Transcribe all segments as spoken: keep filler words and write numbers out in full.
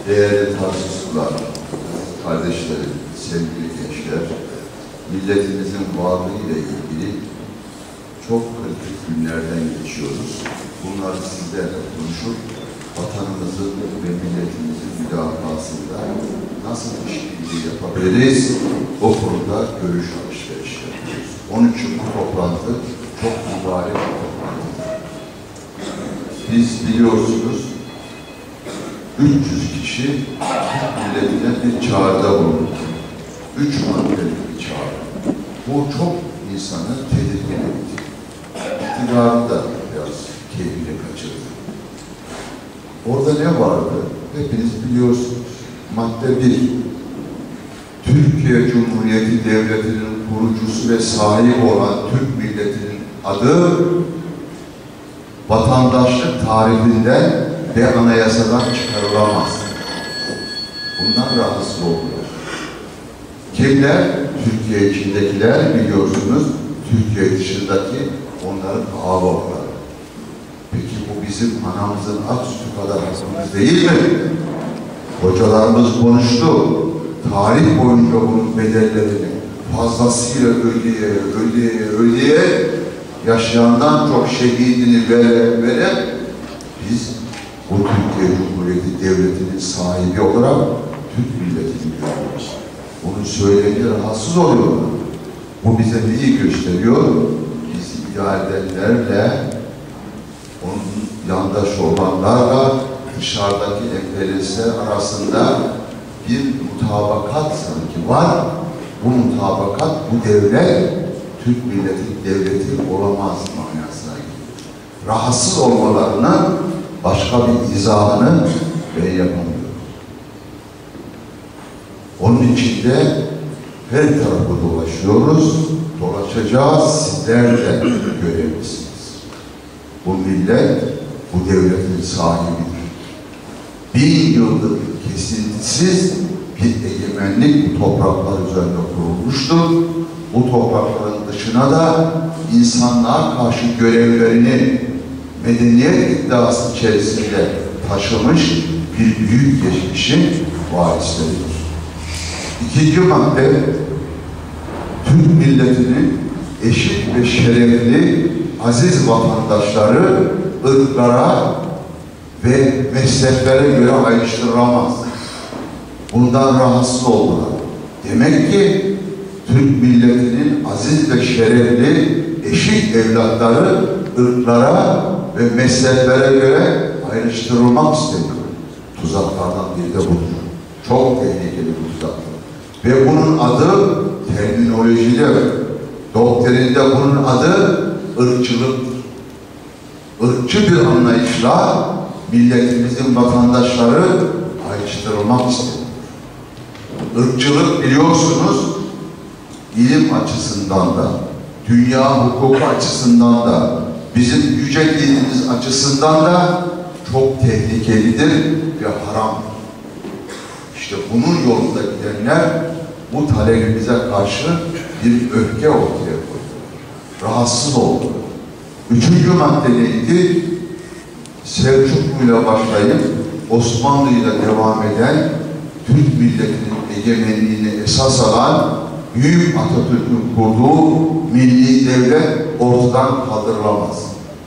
Değerli tartışmalar, kardeşlerim, sevgili gençler, milletimizin varlığı ile ilgili çok kritik günlerden geçiyoruz. Bunları sizlerle konuşup, vatanımızın ve milletimizin müdafasında nasıl işbirliği yapabiliriz, o konuda görüş alışveriş yapıyoruz. Onun için bu toplantı çok mübarek bir toplantı. Biz biliyorsunuz, üç yüz kişi milletine bir çağrıda bulundu. Üç maddelik bir çağrı. Bu çok insanı tedirgin etti. İktidarı da biraz keyfine kaçırdı. Orada ne vardı? Hepiniz biliyorsunuz. Madde bir. Türkiye Cumhuriyeti Devleti'nin kurucusu ve sahibi olan Türk milletinin adı vatandaşlık tarifinden ve anayasadan çıkarılamaz. Bundan rahatsız oluyor. Kimler? Türkiye içindekiler biliyorsunuz, Türkiye dışındaki onların ağabeyleri. Peki bu bizim anamızın ak sütü kadar hakkımız değil mi? Hocalarımız konuştu. Tarih boyunca bunun bedellerini fazlasıyla ödeye, ödeye, ödeye yaşayandan çok şehidini vere, vere biz bu Türkiye Cumhuriyeti Devleti'nin sahibi olarak Türk milletini görüyoruz. Bunu söyleyince rahatsız oluyorlar. Bu bize neyi gösteriyor? Bizi idare edenlerle, onun yandaş olanlarla dışarıdaki emperyalistler arasında bir mutabakat sanki var. Bu mutabakat, bu devlet Türk milleti devleti olamaz manasına geliyor. Rahatsız olmalarına başka bir izahını ben yapamıyorum. Onun için de her tarafı dolaşıyoruz, dolaşacağız, sizler de görevlisiniz. Bu millet, bu devletin sahibidir. Bin yıldır kesintisiz bir egemenlik bu topraklar üzerinde kurulmuştur. Bu toprakların dışına da insanlığa karşı görevlerini medeniyet iddiası içerisinde taşımış bir büyük geçmişin varisleridir. İkinci madde, Türk milletinin eşit ve şerefli aziz vatandaşları ırklara ve mezheplere göre ayrıştırılamaz. Bundan rahatsız oldular. Demek ki Türk milletinin aziz ve şerefli eşit evlatları ırklara ve mezheplere göre ayrıştırılmak isteniyor. Tuzaklardan biri de budur. Çok tehlikeli bu tuzaklar. Ve bunun adı terminolojide, doktrinde bunun adı ırkçılıktır. Irkçı bir anlayışla milletimizin vatandaşları ayrıştırılmak isteniyor. Irkçılık biliyorsunuz, ilim açısından da, dünya hukuku açısından da, bizim yüce dinimiz açısından da çok tehlikelidir ve haramdır. İşte bunun yolunda gidenler bu talebimize karşı bir öfke ortaya koydular. Rahatsız oldular. Üçüncü madde neydi? Selçuklu'yla başlayıp Osmanlı'yla devam eden Türk milletinin egemenliğini esas alan Büyük Atatürk'ün kurduğu milli devlet ortadan kaldırılamaz.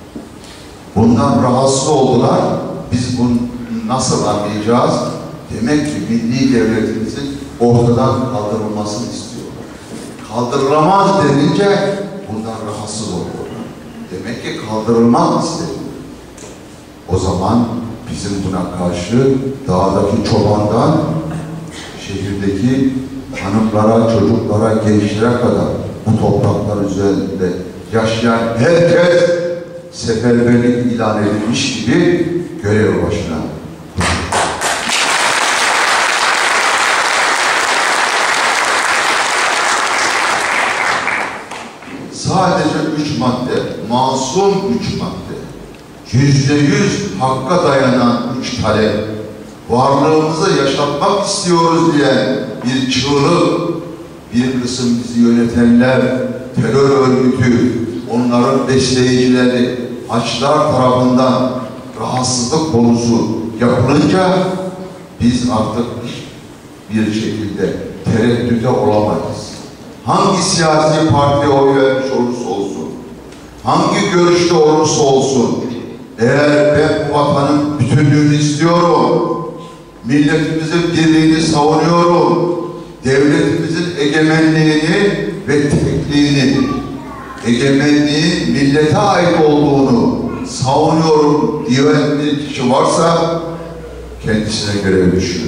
Bundan rahatsız oldular. Biz bunu nasıl anlayacağız? Demek ki milli devletimizin ortadan kaldırılmasını istiyorlar. Kaldırılamaz denince bundan rahatsız oluyorlar. Demek ki kaldırılmak isteniyor. O zaman bizim buna karşı dağdaki çobandan şehirdeki hanımlara, çocuklara, gençlere kadar bu topraklar üzerinde yaşayan herkes seferberlik ilan edilmiş gibi görev başına. Sadece üç madde, masum üç madde, yüzde yüz hakka dayanan üç talep, varlığımızı yaşatmak istiyoruz diye bir çığlık, bir kısım bizi yönetenler, terör örgütü, onların besleyicileri, Haçlılar tarafından rahatsızlık konusu yapılınca biz artık bir şekilde tereddüte olamayız. Hangi siyasi partiye oy vermiş olursa olsun, hangi görüşte olursa olsun, eğer ben bu vatanın bütünlüğünü istiyorum, milletimizin birliğini savunuyorum, devletimizin egemenliğini ve tekliğini, egemenliğin millete ait olduğunu savunuyorum diyen bir kişi varsa kendisine görev düşüyor.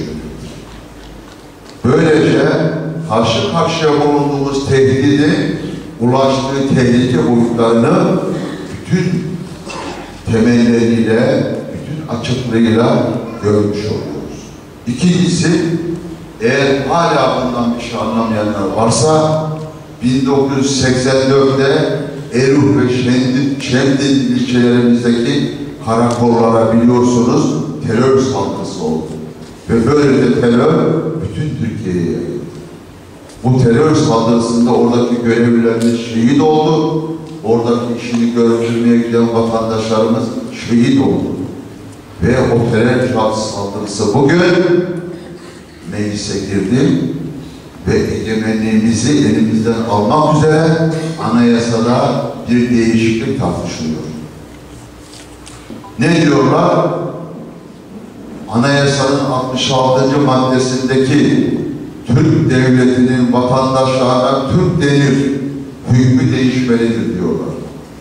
Böylece karşı karşıya bulunduğumuz tehdidi, ulaştığı tehlike boyutlarını bütün temelleriyle, bütün açıklığıyla görmüş oluyoruz. İkincisi, eğer hala bundan bir şey anlamayanlar varsa, bin dokuz yüz seksen dört'te Eruh ve Şendil, Şendil ilçelerimizdeki karakollara biliyorsunuz terör saldırısı oldu. Ve böylece terör bütün Türkiye'ye yayıldı. Bu terör saldırısında oradaki görevlilerimiz şehit oldu. Oradaki işini görüntülemeye giden vatandaşlarımız şehit oldu. Ve o terör saldırısı bugün meclise girdi ve egemenliğimizi elimizden almak üzere anayasada bir değişiklik tartışılıyor. Ne diyorlar? Anayasanın altmış altıncı maddesindeki Türk devletinin vatandaşlarına Türk denir hükmü değişmelidir diyorlar.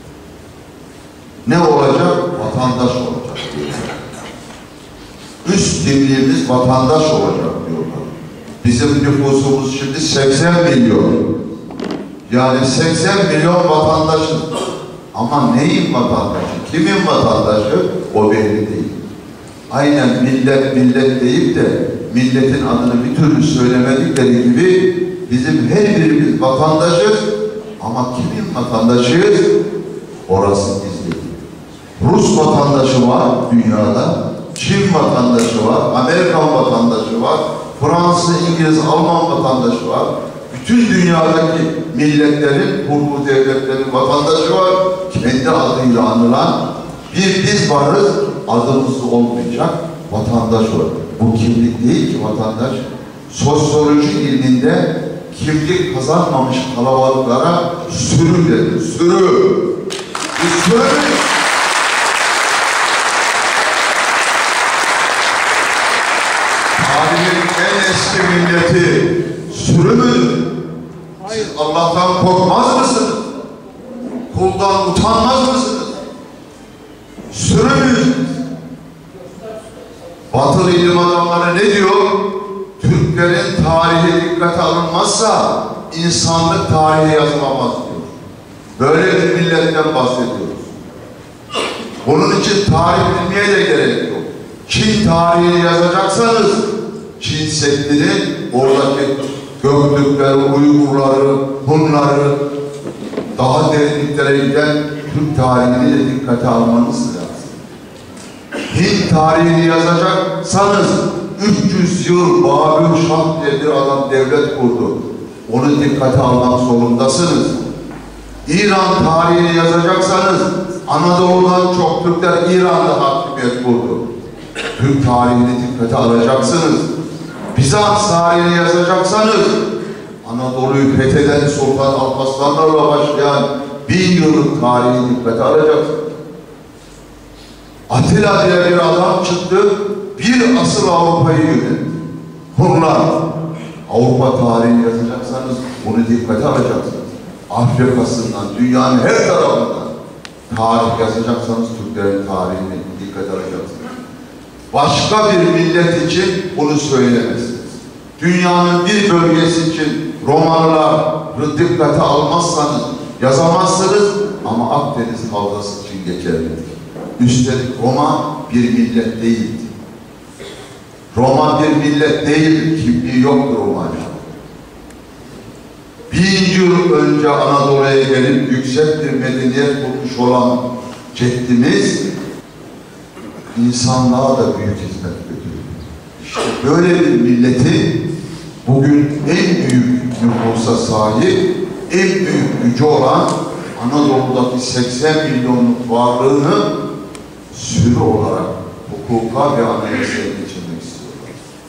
Ne olacak? Vatandaş olacak diyorlar. Üst kimliğimiz vatandaş olacak diyorlar. Bizim nüfusumuz şimdi seksen milyon. Yani seksen milyon vatandaşız. Ama neyin vatandaşı? Kimin vatandaşı? O belli değil. Aynen millet millet deyip de milletin adını bir türlü söylemedikleri gibi bizim her birimiz vatandaşız ama kimin vatandaşıyız? Orası gizli. Rus vatandaşı var dünyada, Çin vatandaşı var, Amerikan vatandaşı var, Fransız, İngiliz, Alman vatandaşı var. Bütün dünyadaki milletlerin, kurulu devletlerin vatandaşı var. Kendi adıyla anılan bir biz varız, adımız olmayacak vatandaş var. Bu kimlik değil ki vatandaş. Sosyoloji ilminde kimlik kazanmamış kalabalıklara sürü denir. Sürü. Bir sürü. Tarihin en eski milleti sürü müdür? Siz Allah'tan korkmaz mısınız? Kuldan utanmaz mısınız? Sürü müyüz? Batılı ilim adamları ne diyor? Türklerin tarihi dikkate alınmazsa insanlık tarihi yazılamaz diyor. Böyle bir milletten bahsediyoruz. Bunun için tarih bilmeye de gerek yok. Çin tarihini yazacaksanız Çin Seddi'nin oradaki Göktürkleri, Uygurları, Hunları daha derinliklere giden Türk tarihini de dikkate almanız lazım. Hint tarihini yazacaksanız üç yüz yıl Babür Şah diye bir adam devlet kurdu. Onu dikkate almak zorundasınız. İran tarihini yazacaksanız Anadolu'dan çok Türkler İran'da hakimiyet kurdu. Türk tarihini dikkate alacaksınız. Bizans tarihini yazacaksanız Anadolu'yu fetheden Sultan Alparslanlarla başlayan bin yıllık tarihini dikkate alacaksınız. Atilla diye bir adam çıktı, bir asır Avrupa'yı yönetti. Hunlar. Avrupa tarihini yazacaksanız bunu dikkate alacaksınız. Afrika'sından, dünyanın her tarafından tarih yazacaksanız Türklerin tarihini dikkate alacaksınız. Başka bir millet için bunu söylemezsiniz. Dünyanın bir bölgesi için Romalıları dikkate almazsanız yazamazsınız ama Akdeniz Havzası için geçerlidir. Üstelik Roma bir millet değildi. Roma bir millet değildir, kimliği yoktur Roma'ya. Bin yıl önce Anadolu'ya gelip yüksek bir medeniyet kurmuş olan ceddimiz insanlığa da büyük hizmet ediyor. İşte böyle bir milleti bugün en büyük nüfusa sahip, en büyük gücü olan Anadolu'daki seksen milyonluk varlığını sürü olarak hukuka ve anayasaya geçirmek istiyorlar.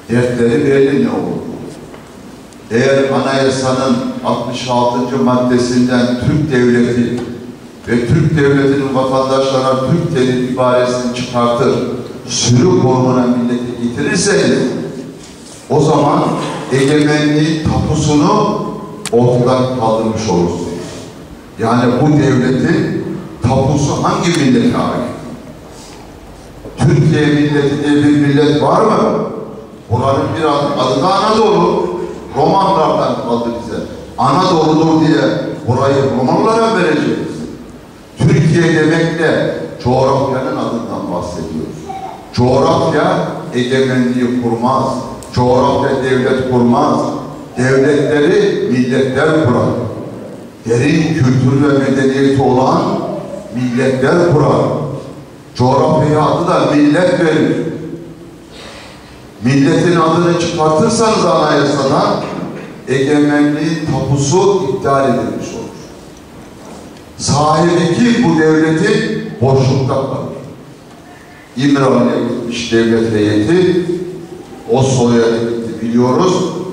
Dertleri belli ne olur? Eğer anayasanın altmış altıncı maddesinden Türk Devleti ve Türk Devleti'nin vatandaşlarına Türk dili ibaresini çıkartır, sürü konumuna milleti getirirseniz, o zaman egemenliğin tapusunu ortadan kaldırmış olursunuz. Yani bu devletin tapusu hangi millete ait? Türkiye milleti diye bir millet var mı? Buranın bir adı, adı da Anadolu. Romanlardan kaldı bize. Anadolu'dur diye burayı Romanlara vereceğiz. Türkiye demekle coğrafyanın adından bahsediyoruz. Coğrafya egemenliği kurmaz. Coğrafya devlet kurmaz. Devletleri milletler kurar. Derin kültür ve medeniyeti olan milletler kurar. Coğrafya adı da millet verir. Milletin adını çıkartırsanız anayasadan egemenliğin tapusu iptal edilmiş olur. Sahibi ki bu devleti boşlukta kalır. İmralı'ya gitmiş devlet heyeti, Oslo'ya gitti biliyoruz.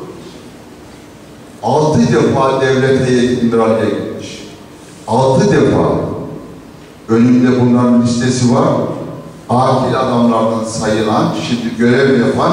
Altı defa devlet heyeti İmralı'ya gitmiş. Altı defa. Önümde bunların listesi var. Akil adamlardan sayılan, şimdi görev yapan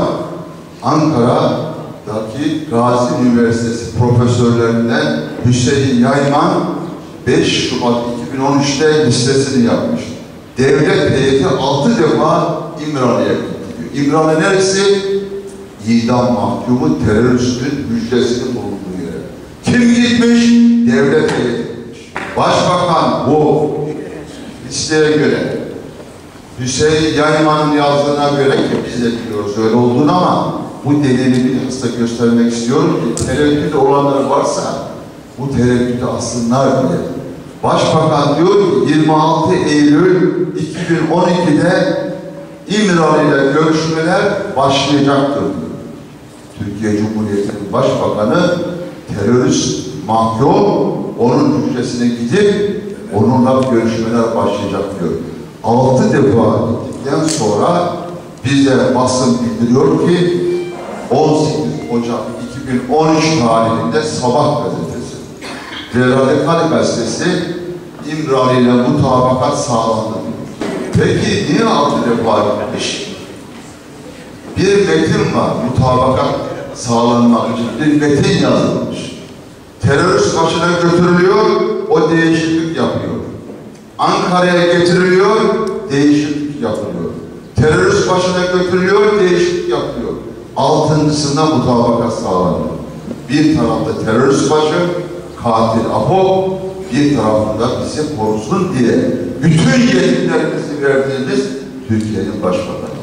Ankara'daki Gazi Üniversitesi profesörlerinden Hüseyin Yayman beş Şubat iki bin on üç'te listesini yapmış. Devlet heyeti altı defa İmralı'ya gidiyor. İmralı neresi? İdam mahkumu teröristin müjdesinin bulunduğu yere. Kim gitmiş? Devlet heyeti gitmiş. Başbakan bu listeye göre, Hüseyin Yayman'ın yazdığına göre ki biz de biliyoruz öyle olduğunu, ama bu delili bilhassa göstermek istiyorum ki tereddüt olanları varsa bu tereddütü asıllar diye. Başbakan diyor ki yirmi altı Eylül iki bin on iki'de İmralı ile görüşmeler başlayacaktır diyor. Türkiye Cumhuriyeti'nin Başbakanı terörist mahkum, onun hücresine gidip onunla görüşmeler başlayacak diyor. Altı defa gittikten sonra bize basın bildiriyor ki on sekiz Ocak iki bin on üç tarihinde Sabah gazetesi ve Radikal gazetesi İmralı ile mutabakat sağlandı diyor. Peki niye altı defa gitmiş? Bir metin var, mutabakat sağlanmak için bir metin yazılmış. Terörist başına götürülüyor, o değişiklik yapıyor. Ankara'ya getiriliyor, değişiklik yapılıyor. Terörist başına götürülüyor, değişiklik yapılıyor. Altıncısında mutabakat sağlanıyor. Bir tarafta terörist başı, katil Apo, bir tarafında bizi korusun diye bütün yetkilerimizi verdiğimiz Türkiye'nin başbakanı.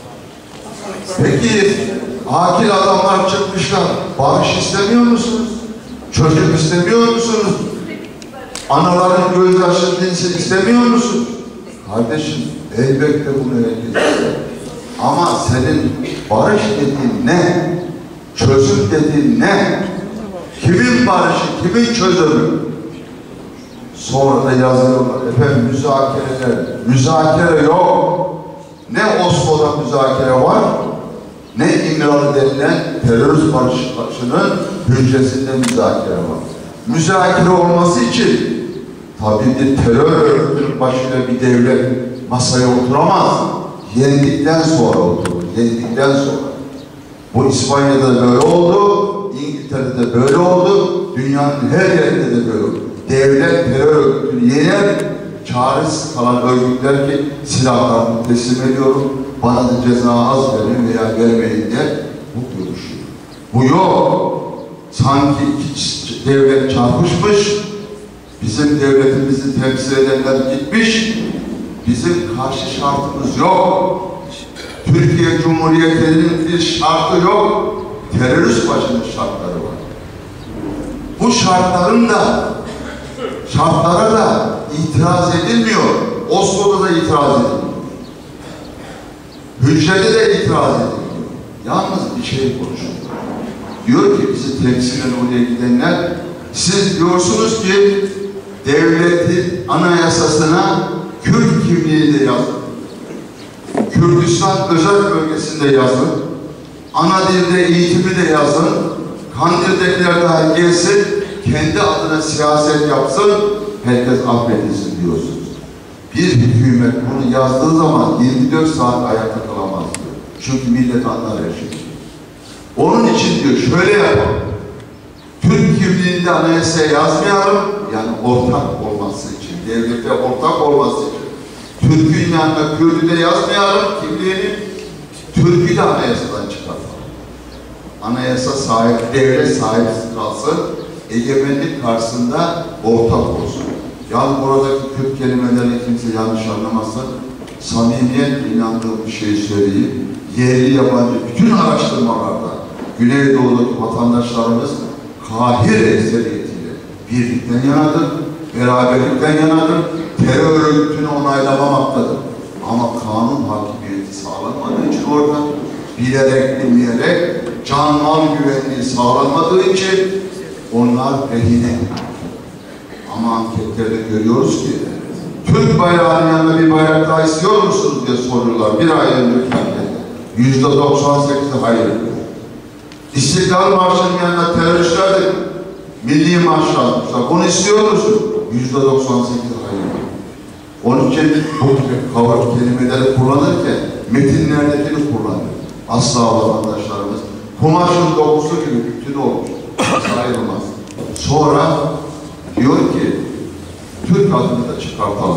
Peki, akil adamlar çıkmışlar, barış istemiyor musunuz? Çocuk istemiyor musunuz? Anaların gözyaşı dinsin istemiyor musun? Kardeşim, elbette bunu herkes ister. Ama senin barış dediğin ne? Çözüm dediğin ne? Kimin barışı, kimin çözümü? Sonra da yazıyorlar, efendim müzakereler, müzakere yok. Ne Oslo'da müzakere var, ne İmralı denilen terörist barışçının hücresinde müzakere var. Müzakere olması için tabii bir terör örgütünün başıyla bir devlet masaya oturamaz. Yendikten sonra oturur, yendikten sonra. Bu İspanya'da da böyle oldu, İngiltere'de böyle oldu, dünyanın her yerinde de böyle oldu. Devlet terör örgütünü yener, çaresiz kalan örgütler ki silahlarını teslim ediyorum, bana da ceza az verin veya vermeyin diye bu görüşüyor. Bu yok. Sanki iki devlet çarpışmış, bizim devletimizi temsil edenler gitmiş, bizim karşı şartımız yok. Türkiye Cumhuriyeti'nin bir şartı yok, terörist başının şartları var. Bu şartların da, şartlara da itiraz edilmiyor. Oslo'da da itiraz edilmiyor. Hücrede de itiraz edilmiyor. Yalnız bir şey konuşuyor. Diyor ki bizi temsilen oraya gidenler, siz diyorsunuz ki devletin anayasasına Kürt kimliği de yazın. Kürdistan özel bölgesinde yazın. ana dilde eğitimi de yazın, Kandil'dekiler dahi gelsin, kendi adına siyaset yapsın, herkes affedilsin diyorsunuz. Bir hükümet bunu yazdığı zaman yirmi dört saat ayakta kalamaz diyor. Çünkü millet anlar her şeyi. Onun için diyor, şöyle yapalım. Türk kimliğinde anayasaya yazmayalım, yani ortak olması için, devlete ortak olması için. Türk'ün yanına Kürt'ü de yazmayalım kimliğini, Türk'ü de anayasadan çıkartalım. Anayasa sahip, devlet sahipsiz kalsın, egemenlik karşısında ortak olsun. Yani buradaki Kürt kelimelerini kimse yanlış anlamasın, samimiyetle inandığım bir şey söyleyeyim. Yerli yabancı bütün araştırmalarda Güneydoğu'daki vatandaşlarımız kahir ekseriyetiyle birlikten yanadır, beraberlikten yanadır, terör örgütünü onaylamamaktadır. Ama kanun hakimiyeti sağlanmadığı için orada bilerek, bilmeyerek can mal güvenliği sağlanmadığı için onlar rehine. Ama anketlerde görüyoruz ki Türk bayrağının yanında bir bayrak daha istiyor musunuz diye soruyorlar. Bir ay önce yüzde doksan sekizi hayır diyor. İstiklal Marşı'nın yanında teröristler de milli marş yazmışlar. Bunu istiyor musun? yüzde doksan sekizi hayır diyor. Onun için bu kavram kelimeleri kullanırken metinlerdekini kullanıyor. Asla vatandaşlarımız kumaşın dokusu gibi bütün olmuş. Ayrılmaz. Sonra diyor ki Türk adını da çıkartalım.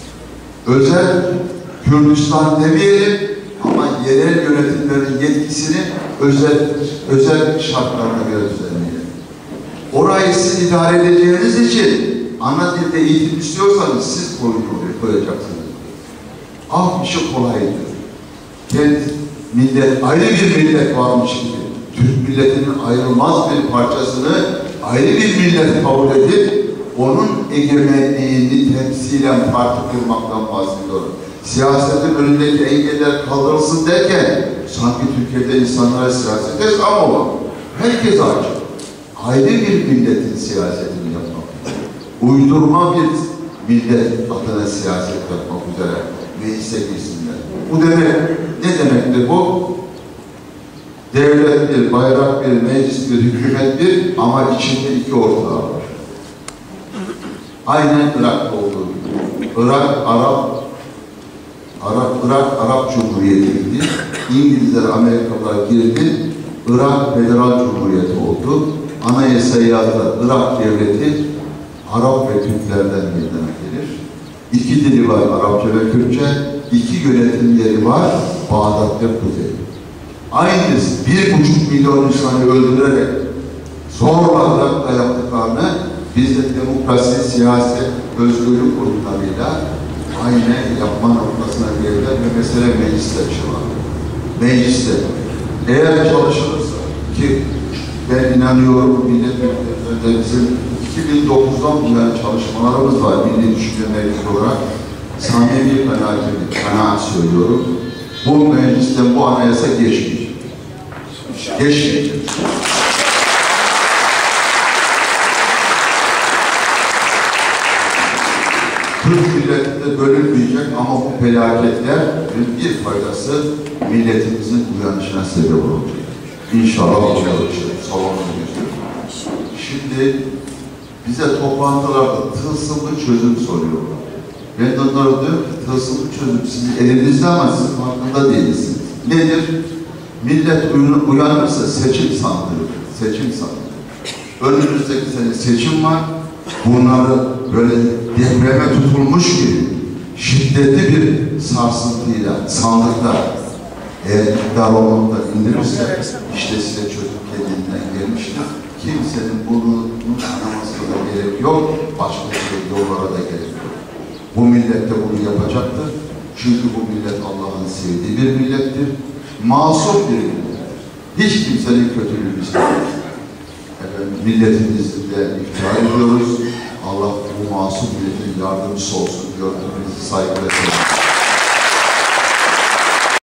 Özel Kürdistan demeyelim ama yerel yönetimlerin yetkisini özel özel şartlarına göre düzenleyelim. Orayı siz idare edeceğiniz için ana dilde eğitim istiyorsanız siz koyun oraya koyacaksınız. Ah bir şey kolaydır. Kendi millet, ayrı bir millet varmış gibi Türk milletinin ayrılmaz bir parçasını ayrı bir millet kabul edip onun egemenliğini temsilen parti kurmaktan bahsediyorum. Siyasetin önündeki engeller kaldırılsın derken sanki Türkiye'de insanlara siyaset esam olan herkes aç. Ayrı bir milletin siyasetini yapmak. Uydurma bir millet adına siyaset yapmak üzere meclise girsinler. Bu demek, ne demektir bu? Devlet bir, bayrak bir, meclis bir, hükümet bir ama içinde iki ortağı var. Aynen Irak'ta olduğu gibi. Irak, Arap, Arap, Irak, Arap Cumhuriyeti'ydi. İngilizler, Amerikalılar girdi. Irak Federal Cumhuriyeti oldu. Anayasayı yazdı. Irak devleti Arap ve Türklerden meydana gelir. İki dili var, Arapça ve Kürtçe. İki yönetim yeri var, Bağdat ve Kuzey. Aynı bir buçuk milyon insanı öldürerek zorla Irak'ta yaptıklarını biz de demokrasi, siyaset, özgürlük kurumlarıyla aynı yapma noktasına geldiler ve mesele mecliste çıkıyor. Mecliste. Eğer çalışılırsa ki ben inanıyorum milletvekillerinde bizim iki bin dokuzdan bu yana çalışmalarımız var. Milli Düşünce Meclisi olarak samimi kanaatimi, kanaat söylüyorum. Bu meclisten bu anayasa geçmeyecek. Geçmeyecek. Türk milletinde bölünmeyecek ama bu felaketler bir faydası milletimizin uyanışına sebep olacak. İnşallah olacak. Salonunu gösteriyor. Şimdi bize toplantılarda tılsımlı çözüm soruyorlar. Ben de onlara diyorum ki tılsımlı çözüm sizin elinizde ama siz farkında değilsiniz. Nedir? Millet uyanırsa seçim sandığı. Seçim sandığı. Önümüzdeki sene seçim var. Bunları böyle depreme tutulmuş gibi şiddetli bir sarsıntıyla sandıkta eğer iktidar olmakta indirirse işte size çözüm kendinden gelmiştir. Kimsenin bunu anlamasına da gerek yok. Başka bir yollara da gerek yok. Bu millet de bunu yapacaktır. Çünkü bu millet Allah'ın sevdiği bir millettir. Masum bir millettir. Hiç kimsenin kötülüğünü istemez. Efendim, milletimizle iftihar ediyoruz. Allah bu masum milletin yardımcısı olsun diyor. Hepinizi saygıyla seviyorum.